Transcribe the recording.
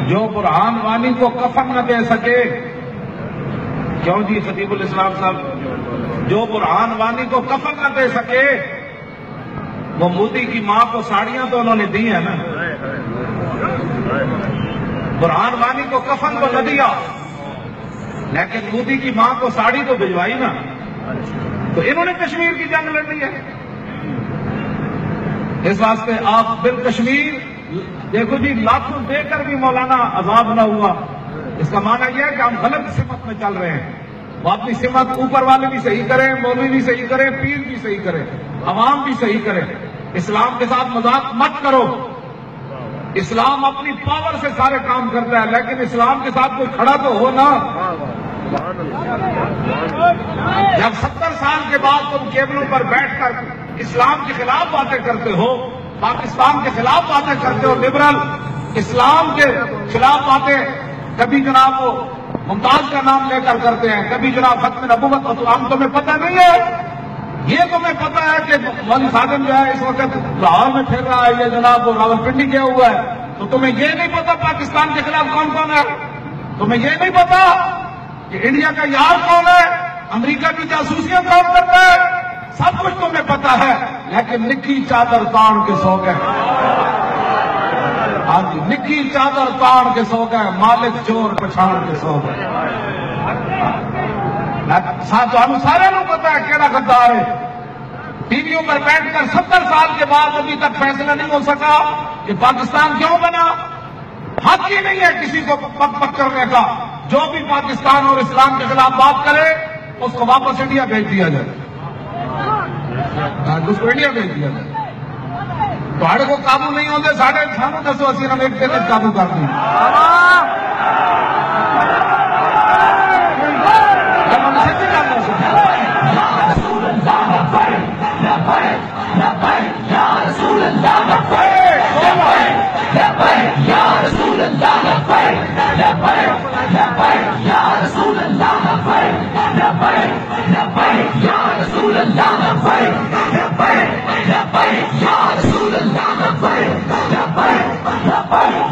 جو برہان وانی کو کفن نہ دے سکے، کیوں جی خطیب الاسلام صاحب، جو برہان وانی کو کفن نہ دے سکے، وہ مودی کی ماں کو ساڑیاں تو انہوں نے دی ہیں نا، برہان وانی کو کفن تو نہ دیا، لیکن مودی کی ماں کو ساڑی تو بھجوائی نا، تو انہوں نے کشمیر کی جنگ لڑنی ہے۔ اس واسطے آپ بالکشمیر دیکھو جی، لاکھوں دے کر بھی مولانا عذاب نہ ہوا، اس کا معنی یہ ہے کہ ہم غلط سمت میں چل رہے ہیں۔ وہ اپنی سمت اوپر والے بھی صحیح کریں، مولوی بھی صحیح کریں، پیر بھی صحیح کریں، عوام بھی صحیح کریں۔ اسلام کے ساتھ مذاق مت کرو، اسلام اپنی پاور سے سارے کام کرتا ہے، لیکن اسلام کے ساتھ کوئی کھڑا تو ہو نا۔ جب 70 سال کے بعد تم کیبلوں پر بیٹھ کر اسلام کے خلاف باتیں کرتے ہو، پاکستان کے خلاف باتیں کرتے ہو، لبرل اسلام کے خلاف باتیں، کبھی جناب وہ ممتاز کا نام لے کر کرتے ہیں، کبھی جناب ختم نبوت، ہم تمہیں پتہ نہیں ہے؟ یہ تمہیں پتہ ہے کہ مولوی خادم جو ہے اس وقت لاہور میں پھر رہا ہے، یہ جناب وہ راولپنڈی گیا ہوا ہے، تو تمہیں یہ نہیں پتا پاکستان کے خلاف کون کون ہے؟ تمہیں یہ نہیں پتا کہ انڈیا کا یار کون ہے، امریکہ کی جاسوسیاں کون کرتا ہے؟ سب کچھ تمہیں پتا ہے، لیکن نکی چادر تان کے سو گئے۔ ہاں جی، نکی چادر تان کے سو گئے، مالک چور پچھاڑ کے سو گئے۔ ہم سارے لوگ پتا ہے کیڑا غدار ہے۔ ٹی ویوں پر بیٹھ کر 70 سال کے بعد ابھی تک فیصلہ نہیں ہو سکا کہ پاکستان کیوں بنا۔ حق ہی نہیں ہے کسی کو پک پک کرنے کا، جو بھی پاکستان اور اسلام کے خلاف بات کرے اس کو واپس انڈیا بھیج دیا جائے، اس کو انڈیا بھیج دیا جائے۔ تھوڑے کو قابو نہیں ہوتے، ساڑھے سانو دسو اسی ہم ایک دن قابو کر دیں۔ یا رسول اللہ